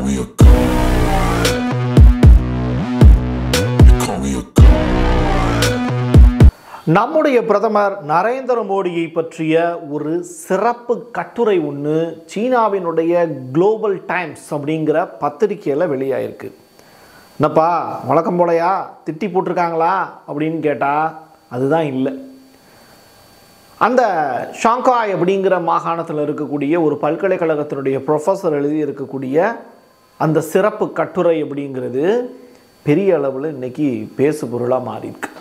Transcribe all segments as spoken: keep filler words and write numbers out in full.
me a god. You call me a god. நம்முடைய பிரதமர் நரேந்திர மோடியை பற்றிய ஒரு சிறப்பு கட்டுரை ஒன்று சீனாவினுடைய குளோபல் டைம்ஸ் அப்படிங்கிற பத்திரிக்கையில் வெளியாயிருக்கு. என்னப்பா வழக்கம் போலையா திட்டி போட்டிருக்காங்களா அப்படின்னு கேட்டால் அதுதான் இல்லை. அந்த ஷாங்காய் அப்படிங்கிற மாகாணத்தில் இருக்கக்கூடிய ஒரு பல்கலைக்கழகத்தினுடைய ப்ரொஃபஸர் எழுதி இருக்கக்கூடிய அந்த சிறப்பு கட்டுரை அப்படிங்கிறது பெரிய அளவில் இன்றைக்கி பேசு பொருளாக மாறியிருக்கு.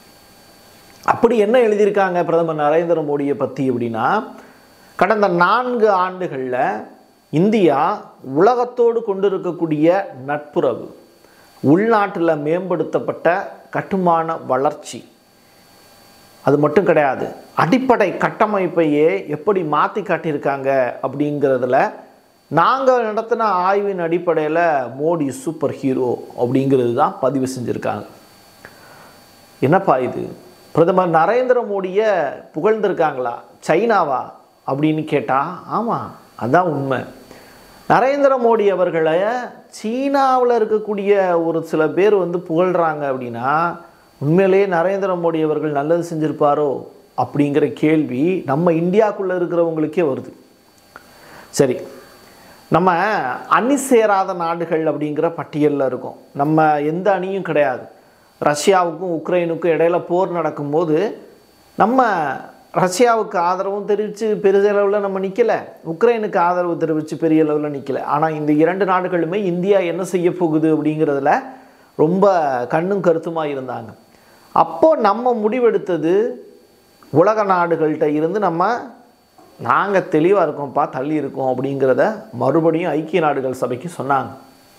அப்படி என்ன எழுதியிருக்காங்க பிரதமர் நரேந்திர மோடியை பற்றி அப்படின்னா, கடந்த நான்கு ஆண்டுகளில் இந்தியா உலகத்தோடு கொண்டிருக்கக்கூடிய நட்புறவு, உள்நாட்டில் மேம்படுத்தப்பட்ட கட்டுமான வளர்ச்சி, அது மட்டும் கிடையாது, அடிப்படை கட்டமைப்பையே எப்படி மாற்றி காட்டியிருக்காங்க அப்படிங்கிறதுல நாங்கள் நடத்தின ஆய்வின் அடிப்படையில் மோடி சூப்பர் ஹீரோ அப்படிங்கிறது தான் பதிவு செஞ்சுருக்காங்க. என்னப்பா இது, பிரதமர் நரேந்திர மோடியை புகழ்ந்திருக்காங்களா, சைனாவா அப்படின்னு கேட்டால் ஆமாம், அதுதான் உண்மை. நரேந்திர மோடி அவர்களை சீனாவில் இருக்கக்கூடிய ஒரு சில பேர் வந்து புகழ்கிறாங்க அப்படின்னா உண்மையிலேயே நரேந்திர மோடி அவர்கள் நல்லது செஞ்சுருப்பாரோ அப்படிங்கிற கேள்வி நம்ம இந்தியாவுக்குள்ளே இருக்கிறவங்களுக்கே வருது. சரி, நம்ம அணி சேராத நாடுகள் அப்படிங்கிற பட்டியலில் இருக்கோம். நம்ம எந்த அணியும் கிடையாது. ரஷ்யாவுக்கும் உக்ரைனுக்கும் இடையில போர் நடக்கும்போது நம்ம ரஷ்யாவுக்கு ஆதரவும் தெரிவித்து பெரிய அளவில் நம்ம நிற்கலை, உக்ரைனுக்கு ஆதரவு தெரிவித்து பெரிய அளவில் நிற்கலை. ஆனால் இந்த இரண்டு நாடுகளுமே இந்தியா என்ன செய்ய போகுது அப்படிங்கிறதுல ரொம்ப கண்ணும் கருத்துமாக இருந்தாங்க. அப்போது நம்ம முடிவெடுத்தது உலக நாடுகள்கிட்ட இருந்து நம்ம நாங்கள் தெளிவாக இருக்கோம்ப்பா, தள்ளி இருக்கோம் அப்படிங்கிறத மறுபடியும் ஐக்கிய நாடுகள் சபைக்கு சொன்னாங்க.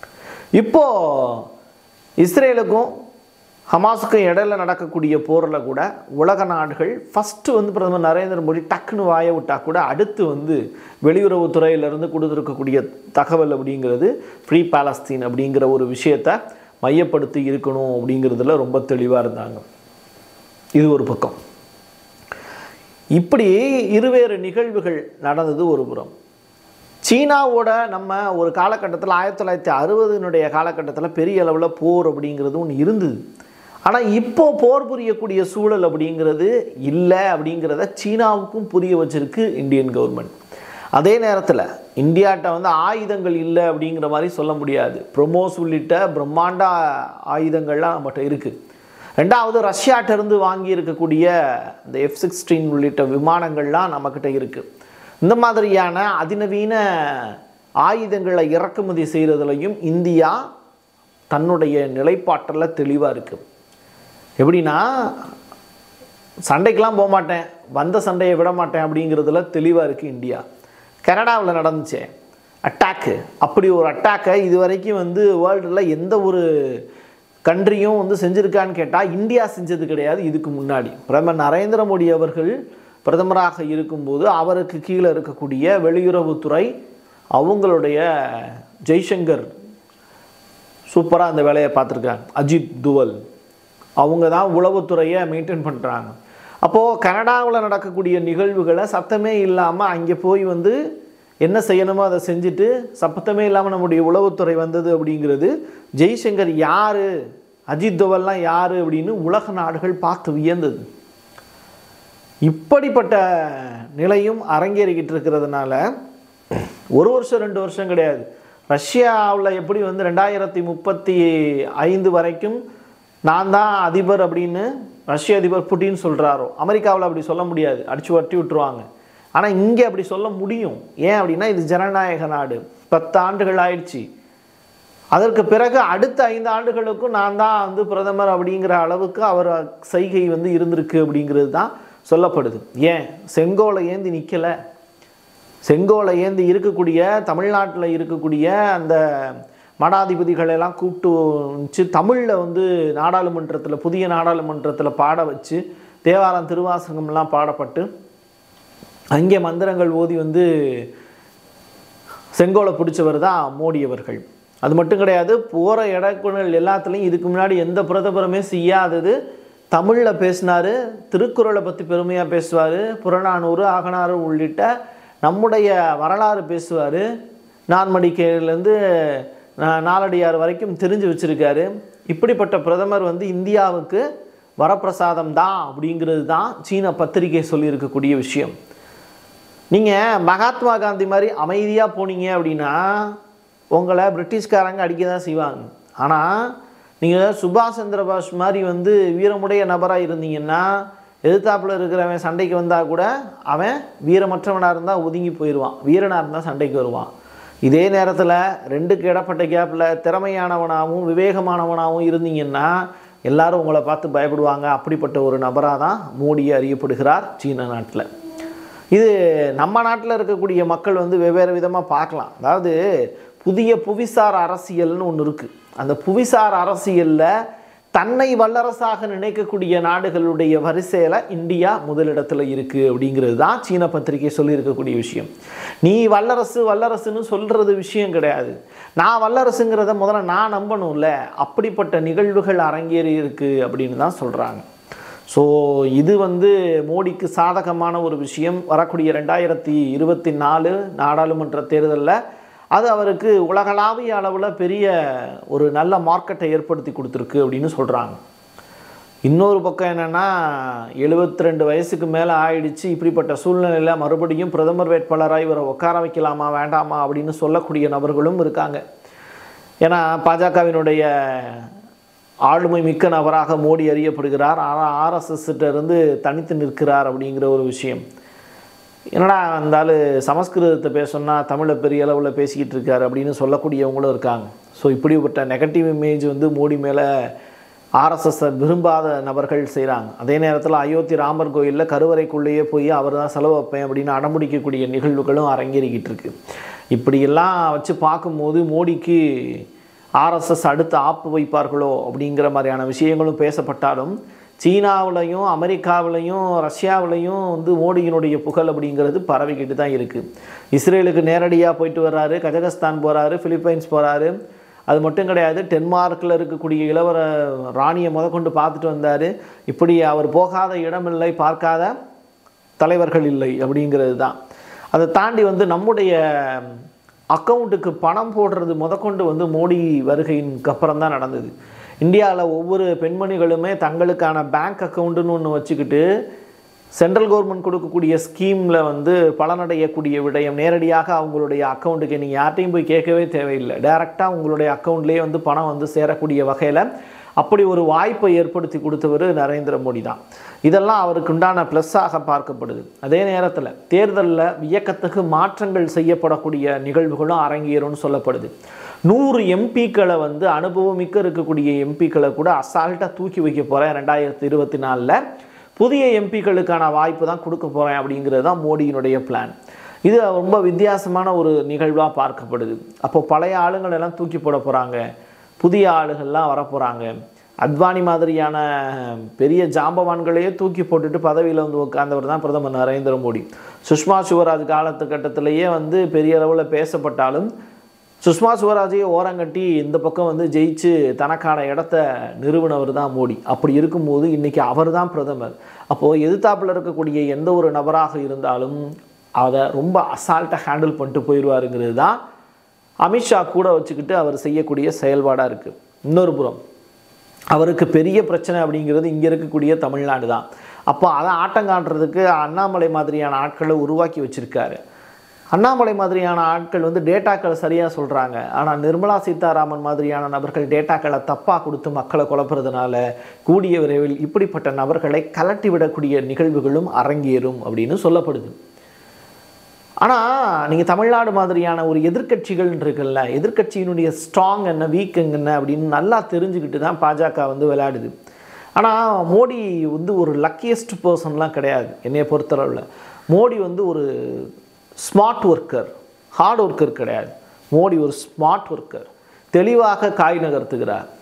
இப்போது இஸ்ரேலுக்கும் ஹமாஸுக்கும் இடையில நடக்கக்கூடிய போரில் கூட உலக நாடுகள் ஃபஸ்ட்டு வந்து பிரதமர் நரேந்திர மோடி டக்குன்னு வாய விட்டால் கூட அடுத்து வந்து வெளியுறவுத்துறையிலேருந்து கொடுத்துருக்கக்கூடிய தகவல் அப்படிங்கிறது ஃப்ரீ பாலஸ்தீன் அப்படிங்கிற ஒரு விஷயத்தை மையப்படுத்தி இருக்கணும் அப்படிங்கிறதுல ரொம்ப தெளிவாக இருந்தாங்க. இது ஒரு பக்கம். இப்படி இருவேறு நிகழ்வுகள் நடந்தது ஒரு புறம். சீனாவோட நம்ம ஒரு காலகட்டத்தில் ஆயிரத்தி தொள்ளாயிரத்தி அறுபதுனுடைய காலகட்டத்தில் பெரிய அளவில் போர் அப்படிங்கிறது ஒன்று இருந்தது. ஆனால் இப்போது போர் புரியக்கூடிய சூழல் அப்படிங்கிறது இல்லை அப்படிங்கிறத சீனாவுக்கும் புரிய வச்சிருக்கு இந்தியன் கவர்மெண்ட். அதே நேரத்தில் இந்தியாட்ட வந்து ஆயுதங்கள் இல்லை அப்படிங்கிற மாதிரி சொல்ல முடியாது. ப்ரொமோஸ் உள்ளிட்ட பிரம்மாண்ட ஆயுதங்கள்லாம் நம்மகிட்ட இருக்குது. ரெண்டாவது, ரஷ்யாட்டிருந்து வாங்கி இருக்கக்கூடிய இந்த எஃப் சிக்ஸ்டீன் உள்ளிட்ட விமானங்கள்லாம் நம்மக்கிட்ட இருக்குது. இந்த மாதிரியான அதிநவீன ஆயுதங்களை இறக்குமதி செய்கிறதுலையும் இந்தியா தன்னுடைய நிலைப்பாட்டில் தெளிவாக இருக்குது. எப்படின்னா, சண்டைக்கெலாம் போக மாட்டேன், வந்த சண்டையை விட மாட்டேன் அப்படிங்கிறதுல தெளிவாக இருக்குது இந்தியா. கனடாவில் நடந்துச்சு அட்டாக்கு, அப்படி ஒரு அட்டாக்கை இது வரைக்கும் வந்து வேர்ல்டில் எந்த ஒரு கண்ட்ரியும் வந்து செஞ்சுருக்கான்னு கேட்டால் இந்தியா செஞ்சது கிடையாது. இதுக்கு முன்னாடி பிரதமர் நரேந்திர மோடி அவர்கள் பிரதமராக இருக்கும்போது அவருக்கு கீழே இருக்கக்கூடிய வெளியுறவுத்துறை அவங்களுடைய ஜெய்சங்கர் சூப்பராக அந்த வேலையை பார்த்துருக்காங்க. அஜித் துவல் அவங்க தான் உளவுத்துறையை மெயின்டைன் பண்ணுறாங்க. அப்போது கனடாவில் நடக்கக்கூடிய நிகழ்வுகளை சத்தமே இல்லாமல் அங்கே போய் வந்து என்ன செய்யணுமோ அதை செஞ்சுட்டு சத்தமே இல்லாமல் நம்முடைய உளவுத்துறை வந்தது அப்படிங்கிறது ஜெய்சங்கர் யார், அஜித் தோவல்லாம் யார் அப்படின்னு உலக நாடுகள் பார்த்து வியந்தது. இப்படிப்பட்ட நிலையும் அரங்கேறிக்கிட்டு இருக்கிறதுனால ஒரு வருஷம் ரெண்டு வருஷம் கிடையாது, ரஷ்யாவில் எப்படி வந்து ரெண்டாயிரத்தி முப்பத்தி ஐந்து வரைக்கும் நான் தான் அதிபர் அப்படின்னு ரஷ்ய அதிபர் புட்டின் சொல்கிறாரோ, அமெரிக்காவில் அப்படி சொல்ல முடியாது, அடித்து வட்டி விட்டுருவாங்க. ஆனால் இங்கே அப்படி சொல்ல முடியும். ஏன் அப்படின்னா இது ஜனநாயக நாடு. பத்து ஆண்டுகள் ஆயிடுச்சு. அதற்கு பிறகு அடுத்த ஐந்து ஆண்டுகளுக்கும் நான் தான் வந்து பிரதமர் அப்படிங்கிற அளவுக்கு அவர் செய்கை வந்து இருந்திருக்கு அப்படிங்கிறது தான் சொல்லப்படுது. ஏன் செங்கோலை ஏந்தி நிற்கலை, செங்கோலை ஏந்தி இருக்கக்கூடிய தமிழ்நாட்டில் இருக்கக்கூடிய அந்த மடாதிபதிகளெல்லாம் கூப்பிட்டு வச்சு தமிழில் வந்து நாடாளுமன்றத்தில் புதிய நாடாளுமன்றத்தில் பாட வச்சு தேவாரம் திருவாசகம்லாம் பாடப்பட்டு அங்கே மந்திரங்கள் ஓதி வந்து செங்கோலை பிடிச்சவர் தான் மோடி அவர்கள். அது மட்டும் கிடையாது, போகிற இடக்குணல் எல்லாத்துலேயும் இதுக்கு முன்னாடி எந்த பிரதமருமே செய்யாதது தமிழில் பேசினார். திருக்குறளை பற்றி பெருமையாக பேசுவார். புறநானூறு அகநாறு உள்ளிட்ட நம்முடைய வரலாறு பேசுவார். நான்மடிக்கையிலேருந்து நாலடியார் வரைக்கும் தெரிஞ்சு வச்சுருக்காரு. இப்படிப்பட்ட பிரதமர் வந்து இந்தியாவுக்கு வரப்பிரசாதம் தான் அப்படிங்கிறது தான் சீன பத்திரிகை சொல்லியிருக்கக்கூடிய விஷயம். நீங்கள் மகாத்மா காந்தி மாதிரி அமைதியாக போனீங்க அப்படின்னா உங்களை பிரிட்டிஷ்காரங்க அடிக்க தான் செய்வாங்க. ஆனால் நீங்கள் சுபாஷ் சந்திர போஸ் மாதிரி வந்து வீரமுடைய நபராக இருந்தீங்கன்னா எதிர்த்தாப்பில் இருக்கிறவன் சண்டைக்கு வந்தால் கூட அவன் வீரமற்றவனாக இருந்தால் ஒதுங்கி போயிடுவான், வீரனாக இருந்தால் சண்டைக்கு வருவான். இதே நேரத்தில் ரெண்டுக்கு இடப்பட்ட கேப்பில் திறமையானவனாகவும் விவேகமானவனாகவும் இருந்தீங்கன்னா எல்லாரும் உங்களை பார்த்து பயப்படுவாங்க. அப்படிப்பட்ட ஒரு நபராக தான் மோடி அறியப்படுகிறார் சீன நாட்டில். இது நம்ம நாட்டில் இருக்கக்கூடிய மக்கள் வந்து வெவ்வேறு விதமாக பார்க்கலாம். அதாவது புதிய புவிசார் அரசியல்னு ஒன்று இருக்குது. அந்த புவிசார் அரசியலில் தன்னை வல்லரசாக நினைக்கக்கூடிய நாடுகளுடைய வரிசையில் இந்தியா முதலிடத்தில் இருக்குது அப்படிங்கிறது தான் சீன பத்திரிகை சொல்லியிருக்கக்கூடிய விஷயம். நீ வல்லரசு வல்லரசுன்னு சொல்கிறது விஷயம் கிடையாது. நான் வல்லரசுங்கிறத முதல்ல நான் நம்பணும்ல. அப்படிப்பட்ட நிகழ்வுகள் அரங்கேறி இருக்குது அப்படின்னு தான் சொல்கிறாங்க. ஸோ இது வந்து மோடிக்கு சாதகமான ஒரு விஷயம். வரக்கூடிய ரெண்டாயிரத்தி இருபத்தி நாலு நாடாளுமன்ற தேர்தலில் அது அவருக்கு உலகளாவிய அளவில் பெரிய ஒரு நல்ல மார்க்கெட்டை ஏற்படுத்தி கொடுத்துருக்கு அப்படின்னு சொல்கிறாங்க. இன்னொரு பக்கம் என்னென்னா எழுபத்தி ரெண்டு வயசுக்கு மேலே ஆயிடுச்சு. இப்படிப்பட்ட சூழ்நிலையில் மறுபடியும் பிரதமர் வேட்பாளராக இவரை உட்கார வைக்கலாமா வேண்டாமா அப்படின்னு சொல்லக்கூடிய நபர்களும் இருக்காங்க. ஏன்னா பாஜகவினுடைய ஆளுமை மிக்க நபராக மோடி அறியப்படுகிறார். ஆனால் ஆர்எஸ்எஸ்கிட்ட இருந்து தனித்து நிற்கிறார் அப்படிங்கிற ஒரு விஷயம். என்னடா இருந்தாலும் சமஸ்கிருதத்தை பேசணும்னா தமிழை பெரிய அளவில் பேசிக்கிட்டு இருக்காரு அப்படின்னு சொல்லக்கூடியவங்களும் இருக்காங்க. ஸோ இப்படிப்பட்ட நெகட்டிவ் இமேஜ் வந்து மோடி மேலே ஆர்எஸ்எஸ்ஸை விரும்பாத நபர்கள் செய்கிறாங்க. அதே நேரத்தில் அயோத்தி ராமர் கோயிலில் கருவறைக்குள்ளேயே போய் அவர் தான் செலவு வைப்பேன் அப்படின்னு அடம்பிடிக்கக்கூடிய நிகழ்வுகளும் அரங்கேறிக்கிட்டு இருக்கு. இப்படியெல்லாம் வச்சு பார்க்கும்போது மோடிக்கு ஆர்எஸ்எஸ் அடுத்து ஆப்பு வைப்பார்களோ அப்படிங்கிற மாதிரியான விஷயங்களும் பேசப்பட்டாலும் சீனாவிலையும் அமெரிக்காவிலையும் ரஷ்யாவிலையும் வந்து மோடியினுடைய புகழ் அப்படிங்கிறது பரவிக்கிட்டு தான் இருக்குது. இஸ்ரேலுக்கு நேரடியாக போயிட்டு வர்றாரு, கஜகஸ்தான் போகிறாரு, பிலிப்பைன்ஸ் போகிறாரு. அது மட்டும் கிடையாது, டென்மார்க்கில் இருக்கக்கூடிய இளவர ராணியை முத கொண்டு பார்த்துட்டு வந்தார். இப்படி அவர் போகாத இடமில்லை, பார்க்காத தலைவர்கள் இல்லை அப்படிங்கிறது தான். அதை தாண்டி வந்து நம்முடைய அக்கௌண்ட்டுக்கு பணம் போடுறது முதற்கொண்டு வந்து மோடி வருகைக்கு அப்புறம் தான் நடந்தது. இந்தியாவில் ஒவ்வொரு பெண்மணிகளுமே தங்களுக்கான பேங்க் அக்கௌண்ட்டுன்னு ஒன்று வச்சுக்கிட்டு சென்ட்ரல் கவர்மெண்ட் கொடுக்கக்கூடிய ஸ்கீமில் வந்து பலனடையக்கூடிய விடயம் நேரடியாக அவங்களுடைய அக்கௌண்ட்டுக்கு நீங்கள் யார்ட்டையும் போய் கேட்கவே தேவையில்லை. டைரெக்டாக உங்களுடைய அக்கௌண்ட்லேயே வந்து பணம் வந்து சேரக்கூடிய வகையில் அப்படி ஒரு வாய்ப்பை ஏற்படுத்தி கொடுத்தவர் நரேந்திர மோடி தான். இதெல்லாம் அவருக்கு உண்டான ப்ளஸ்ஸாக பார்க்கப்படுது. அதே நேரத்தில் தேர்தலில் வியக்கத்தகு மாற்றங்கள் செய்யப்படக்கூடிய நிகழ்வுகளும் அரங்கேறும்னு சொல்லப்படுது. நூறு எம்பிக்களை வந்து அனுபவமிக்க இருக்கக்கூடிய எம்பிக்களை கூட அசால்ட்டாக தூக்கி வைக்க போகிறேன் ரெண்டாயிரத்தி இருபத்தி நாலில் புதிய எம்பிக்களுக்கான வாய்ப்பு தான் கொடுக்க போகிறேன் அப்படிங்கிறது தான் மோடியினுடைய பிளான். இது ரொம்ப வித்தியாசமான ஒரு நிகழ்வாக பார்க்கப்படுது. அப்போ பழைய ஆளுங்கள் எல்லாம் தூக்கி போட போகிறாங்க, புதிய ஆளுகள்லாம் வரப்போகிறாங்க. அத்வானி மாதிரியான பெரிய ஜாம்பவான்களையே தூக்கி போட்டுட்டு பதவியில் வந்து உட்கார்ந்தவர் தான் பிரதமர் நரேந்திர மோடி. சுஷ்மா சுவராஜ் காலத்துக்கட்டத்திலேயே வந்து பெரிய அளவில் பேசப்பட்டாலும் சுஷ்மா சுவராஜையை ஓரங்கட்டி இந்த பக்கம் வந்து ஜெயிச்சு தனக்கான இடத்த நிறுவனவர் தான் மோடி. அப்படி இருக்கும்போது இன்றைக்கி அவர் தான் பிரதமர். அப்போது எதிர்த்தாப்பில் இருக்கக்கூடிய எந்த ஒரு நபராக இருந்தாலும் அதை ரொம்ப அசால்ட்டாக ஹேண்டில் பண்ணிட்டு போயிடுவாருங்கிறது தான் அமித்ஷா கூட வச்சுக்கிட்டு அவர் செய்யக்கூடிய செயல்பாடாக இருக்குது. இன்னொரு புறம் அவருக்கு பெரிய பிரச்சனை அப்படிங்கிறது இங்கே இருக்கக்கூடிய தமிழ்நாடு தான். அப்போ அதை ஆட்டம் காட்டுறதுக்கு அண்ணாமலை மாதிரியான ஆட்களை உருவாக்கி வச்சுருக்காரு. அண்ணாமலை மாதிரியான ஆட்கள் வந்து டேட்டாக்களை சரியாக சொல்கிறாங்க. ஆனால் நிர்மலா சீதாராமன் மாதிரியான நபர்கள் டேட்டாக்களை தப்பாக கொடுத்து மக்களை குழப்புறதுனால கூடிய விரைவில் இப்படிப்பட்ட நபர்களை கலட்டி விடக்கூடிய நிகழ்வுகளும் அரங்கேறும் அப்படின்னு சொல்லப்படுது. ஆனால் நீங்கள் தமிழ்நாடு மாதிரியான ஒரு எதிர்க்கட்சிகள் இருக்குல்ல, எதிர்க்கட்சியினுடைய ஸ்ட்ராங் என்ன வீக் என்ன அப்படின்னு நல்லா தெரிஞ்சுக்கிட்டு தான் பாஜக வந்து விளையாடுது. ஆனால் மோடி வந்து ஒரு லக்கியஸ்ட் பர்சன்லாம் கிடையாது என்னைய பொறுத்தளவில். மோடி வந்து ஒரு ஸ்மார்ட் ஒர்க்கர், ஹார்ட் ஒர்க்கர் கிடையாது. மோடி ஒரு ஸ்மார்ட் ஒர்க்கர். தெளிவாக காய் நகர்த்துகிறார்.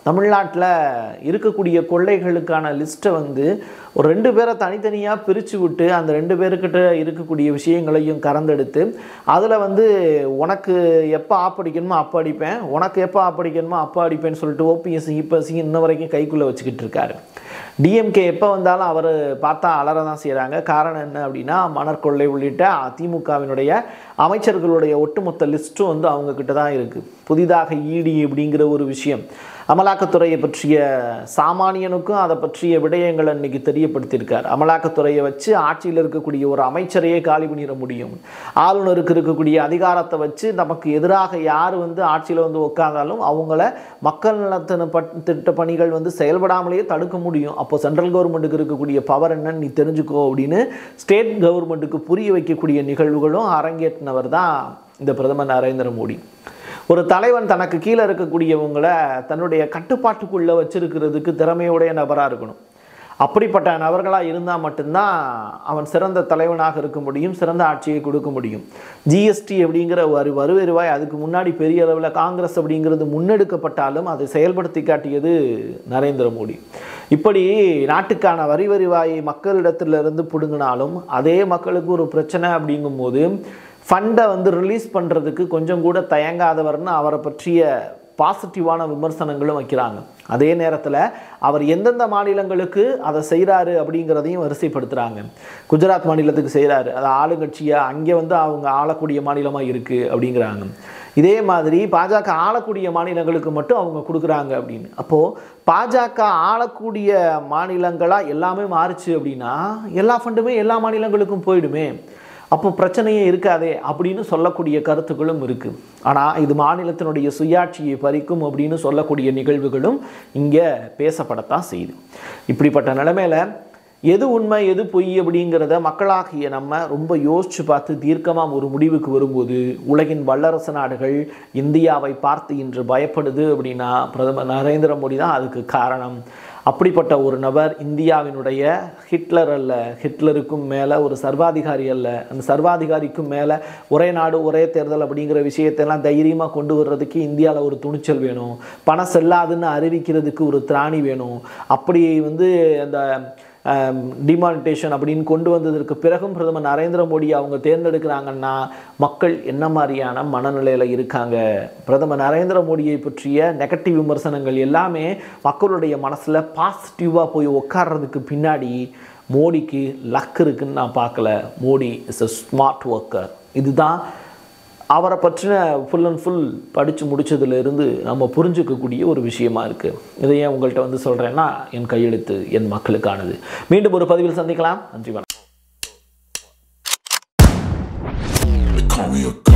தமிழ்நாட்டில் இருக்கக்கூடிய கொள்ளைகளுக்கான லிஸ்ட்டை வந்து ஒரு ரெண்டு பேரை தனித்தனியாக பிரித்து விட்டு அந்த ரெண்டு பேருக்கிட்ட இருக்கக்கூடிய விஷயங்களையும் கறந்தெடுத்து அதில் வந்து உனக்கு எப்போ ஆப்படிக்கணுமோ அப்போ அடிப்பேன், உனக்கு எப்போ ஆப்படிக்கணுமோ அப்போ அடிப்பேன்னு சொல்லிட்டு ஓபிஎஸ் இபிஎஸ் இன்ன வரைக்கும் கைக்குள்ளே வச்சுக்கிட்டு இருக்காரு. டிஎம்கே எப்போ வந்தாலும் அவர் பார்த்தா அலற தான் செய்கிறாங்க. காரணம் என்ன அப்படின்னா, மணற்கொள்ளை உள்ளிட்ட அதிமுகவினுடைய அமைச்சர்களுடைய ஒட்டுமொத்த லிஸ்ட்டும் வந்து அவங்கக்கிட்ட தான் இருக்குது. புதிதாக இடி அப்படிங்கிற ஒரு விஷயம், அமலாக்கத்துறையை பற்றிய சாமானியனுக்கும் அதை பற்றிய விடயங்களை இன்றைக்கி தெரியப்படுத்தியிருக்கார். அமலாக்கத்துறையை வச்சு ஆட்சியில் இருக்கக்கூடிய ஒரு அமைச்சரையே காலி பண்ணிட முடியும். ஆளுநருக்கு இருக்கக்கூடிய அதிகாரத்தை வச்சு நமக்கு எதிராக யார் வந்து ஆட்சியில் வந்து உட்கார்ந்தாலும் அவங்கள மக்கள் நலத்தின திட்ட பணிகள் வந்து செயல்படாமலேயே தடுக்க முடியும். அப்போ சென்ட்ரல் கவர்மெண்ட்டுக்கு இருக்கக்கூடிய பவர் என்னன்னு நீ தெரிஞ்சுக்கோ அப்படின்னு ஸ்டேட் கவர்மெண்ட்டுக்கு புரிய வைக்கக்கூடிய நிகழ்வுகளும் அரங்கேற்றினவர் தான் இந்த பிரதமர் நரேந்திர மோடி. ஒரு தலைவன் தனக்கு கீழே இருக்கக்கூடியவங்களை தன்னுடைய கட்டுப்பாட்டுக்குள்ளே வச்சிருக்கிறதுக்கு திறமையுடைய நபராக இருக்கணும். அப்படிப்பட்ட நபர்களாக இருந்தால் மட்டும்தான் அவன் சிறந்த தலைவனாக இருக்க முடியும், சிறந்த ஆட்சியை கொடுக்க முடியும். ஜிஎஸ்டி அப்படிங்கிற ஒரு வரி வருவாய் அதுக்கு முன்னாடி பெரிய அளவில் காங்கிரஸ் அப்படிங்கிறது முன்னெடுக்கப்பட்டாலும் அதை செயல்படுத்தி காட்டியது நரேந்திர மோடி. இப்படி நாட்டுக்கான வரி வருவாயை மக்களிடத்திலிருந்து பிடுங்கினாலும் அதே மக்களுக்கு ஒரு பிரச்சனை அப்படிங்கும்போது ஃபண்டை வந்து ரிலீஸ் பண்ணுறதுக்கு கொஞ்சம் கூட தயங்காதவர்னு அவரை பற்றிய பாசிட்டிவான விமர்சனங்களும் வைக்கிறாங்க. அதே நேரத்தில் அவர் எந்தெந்த மாநிலங்களுக்கு அதை செய்கிறாரு அப்படிங்கிறதையும் வரிசைப்படுத்துகிறாங்க. குஜராத் மாநிலத்துக்கு செய்கிறாரு, அது ஆளுங்கட்சியாக அங்கே வந்து அவங்க ஆளக்கூடிய மாநிலமாக இருக்குது அப்படிங்கிறாங்க. இதே மாதிரி பாஜக ஆளக்கூடிய மாநிலங்களுக்கு மட்டும் அவங்க கொடுக்குறாங்க அப்படின்னு. அப்போது பாஜக ஆளக்கூடிய மாநிலங்களாக எல்லாமே மாறுச்சு அப்படின்னா எல்லா ஃபண்டுமே எல்லா மாநிலங்களுக்கும் போயிடுமே, அப்போ பிரச்சனையே இருக்காதே அப்படின்னு சொல்லக்கூடிய கருத்துக்களும் இருக்குது. ஆனால் இது மாநிலத்தினுடைய சுயாட்சியை பறிக்கும் அப்படின்னு சொல்லக்கூடிய நிகழ்வுகளும் இங்கே பேசப்படத்தான் செய்யுது. இப்படிப்பட்ட நிலைமையில் எது உண்மை எது பொய் அப்படிங்கிறத மக்களாகிய நம்ம ரொம்ப யோசித்து பார்த்து தீர்க்கமாக ஒரு முடிவுக்கு வரும்போது உலகின் வல்லரசு நாடுகள் இந்தியாவை பார்த்து இன்று பயப்படுது அப்படின்னா பிரதமர் நரேந்திர மோடி தான் அதுக்கு காரணம். அப்படிப்பட்ட ஒரு நபர் இந்தியாவினுடைய ஹிட்லர் அல்ல, ஹிட்லருக்கும் மேலே ஒரு சர்வாதிகாரி அல்ல, அந்த சர்வாதிகாரிக்கும் மேலே ஒரே நாடு ஒரே தேர்தல் அப்படிங்கிற விஷயத்தெல்லாம் தைரியமாக கொண்டு வர்றதுக்கு இந்தியாவில் ஒரு துணிச்சல் வேணும், பணம் செல்லாதுன்னு அறிவிக்கிறதுக்கு ஒரு திராணி வேணும். அப்படி வந்து அந்த டிமானிட்டேஷன் அப்படின்னு கொண்டு வந்ததற்கு பிறகும் பிரதமர் நரேந்திர மோடி அவங்க தேர்ந்தெடுக்கிறாங்கன்னா மக்கள் என்ன மாதிரியான மனநிலையில் இருக்காங்க? பிரதமர் நரேந்திர மோடியை பற்றிய நெகட்டிவ் விமர்சனங்கள் எல்லாமே மக்களுடைய மனசில் பாசிட்டிவாக போய் உட்கார்றதுக்கு பின்னாடி மோடிக்கு லக் இருக்குன்னு நான் பார்க்கல. Modi is a smart worker. இதுதான் அவரை பற்றின ஃபுல் அண்ட் ஃபுல் படித்து முடித்ததுலேருந்து நம்ம புரிஞ்சுக்கக்கூடிய ஒரு விஷயமா இருக்குது. இதை ஏன் உங்கள்கிட்ட வந்து சொல்கிறேன்னா, என் கையெழுத்து என் மக்களுக்கானது. மீண்டும் ஒரு பதிவில் சந்திக்கலாம். நன்றி, வணக்கம்.